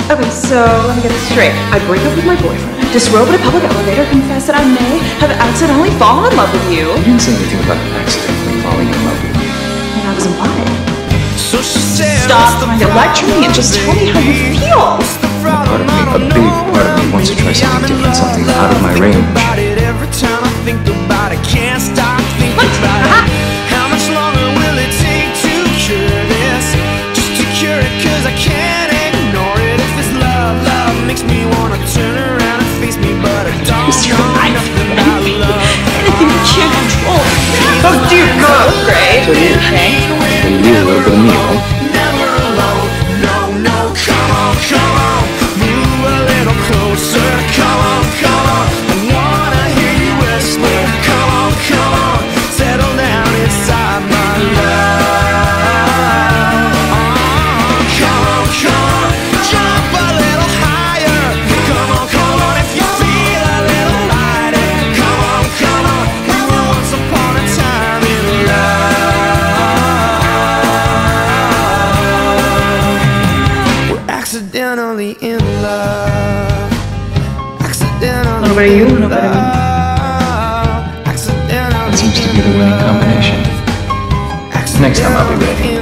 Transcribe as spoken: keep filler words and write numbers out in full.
Okay, so let me get this straight. I break up with my boyfriend, disrobe in a public elevator, confess that I may have accidentally fallen in love with you. You didn't say anything about accidentally falling in love with you. And I was implied. So she said, stop trying to lecture me and just tell me how you feel. Part of me, a big part of me wants to try something different, something out of my range. Every time I think about it, can't stop thinking about it. How much longer will it take to cure this? Just to cure it, cause I can't ignore it. If this love, love makes me wanna turn around and face me, but I don't know nothing about love. Anything you can't control. Oh dear God, great. So you, Okay. so you, a little bit of me, right? Never alone, no, no, come on, come on. Move a little closer, come on, come on. I wanna hear you whisper, come on, come on. Settle down inside my love. Oh, come on, come on. Jump a little higher. Come on, come on, if you feel a little lighter. Come on, come on. We were once upon a time in love. We're accidentally in love. Accidentally What about you? in What about love. That seems to be the winning combination. Next time I'll be ready.